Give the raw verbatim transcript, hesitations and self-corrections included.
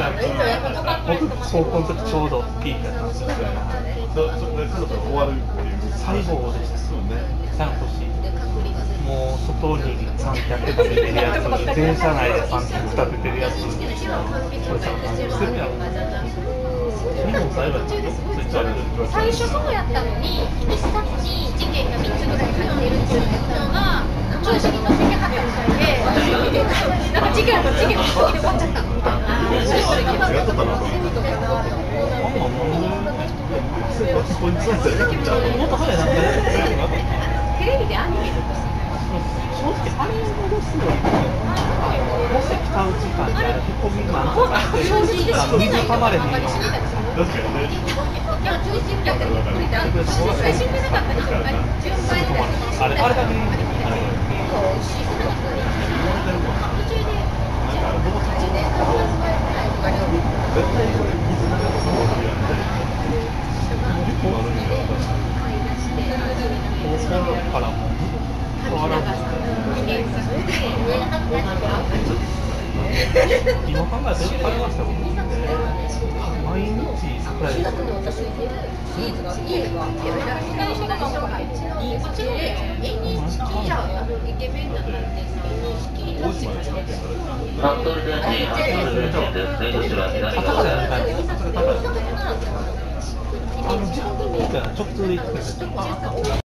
僕、高校の時ちょうどピークやったんですよ。最後でした。半年。もう外に三脚立ててるやつ、電車内で三脚立ててるやつ、これさ、何してるやろ。 最初そうやったのに、一冊に事件がみっつぐらい入ってるっていうのが調子に乗ってきはったみたいで、なんか事件の事件の飛行機で終わっちゃったみたいな。テレビでアニメとか正直あれを戻すのはもし使う時間であるへこみマンとかって水たまれへんのいや、中心やって無理だ。最新でなかったりとか、順番であれあれだけねからも今考えてるあれましたもん毎日桜井服部電に発車する点です。出口は左側です。 あの時間的に直通で行くんですよ。